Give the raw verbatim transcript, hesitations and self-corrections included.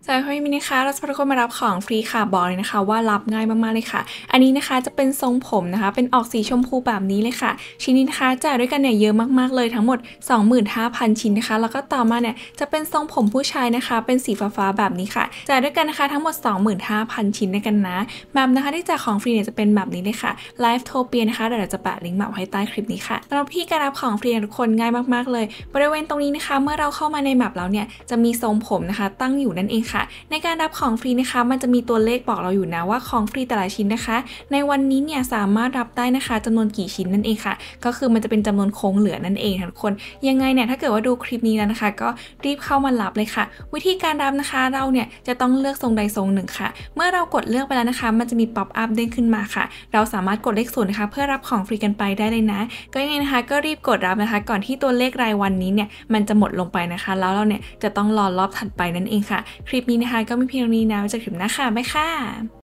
สำหรับวันนี้นะคะเราจะพาทุกคนมารับของฟรีค่ะบอกเลยนะคะว่ารับง่ายมากๆเลยค่ะอันนี้นะคะจะเป็นทรงผมนะคะเป็นออกสีชมพูแบบนี้เลยค่ะชิ้นนี้นะคะจ่ายด้วยกันเนี่ยเยอะมากๆเลยทั้งหมด สองหมื่นห้าพัน ชิ้นนะคะแล้วก็ต่อมาเนี่ยจะเป็นทรงผมผู้ชายนะคะเป็นสีฟ้าๆแบบนี้ค่ะจ่ายด้วยกันนะคะทั้งหมด สองหมื่นห้าพัน ชิ้นด้วยกันนะแบบนะคะที่จ่ายของฟรีเนี่ยจะเป็นแบบนี้เลยค่ะ Livetopia นะคะเดี๋ยวเราจะแปะลิงก์มาไว้ใต้คลิปนี้ค่ะสำหรับที่การรับของฟรีทุกคนง่ายมากๆเลยบริเวณตรงนี้นะคะเมื่อเราเข้ามาในแมปแล้วเนี่ยจะมีทรงผมนะคะตั้งอยู่นั่นเองค่ะในการรับของฟรีนะคะมันจะมีตัวเลขบอกเราอยู่นะว่าของฟรีแต่ละชิ้นนะคะในวันนี้เนี่ยสามารถรับได้นะคะจำนวนกี่ชิ้นนั่นเองค่ะก็คือมันจะเป็นจำนวนคงเหลือนั่นเองค่ะทุกคนยังไงเนี่ยถ้าเกิดว่าดูคลิปนี้แล้วนะคะก็รีบเข้ามารับเลยค่ะวิธีการรับนะคะเราเนี่ยจะต้องเลือกทรงใดทรงหนึ่งค่ะเมื่อเรากดเลือกไปแล้วนะคะมันจะมีป๊อปอัพเด้งขึ้นมาค่ะเราสามารถกดเลขศูนย์นะคะเพื่อรับของฟรีกันไปได้เลยนะก็ยังไงนะคะก็รีบกดรับนะคะก่อนที่ตัวเลขรายวันนี้เนี่ยมันจะหมดลงไปนะคะแล้วเราเนี่ยจะต้องรอรอบถัดไปนั่นเองค่ะคลิปนี้นะคะก็ไม่เพียงเท่านี้นะไว้เจอกันคลิปหน้าค่ะบ๊ายบายค่ะ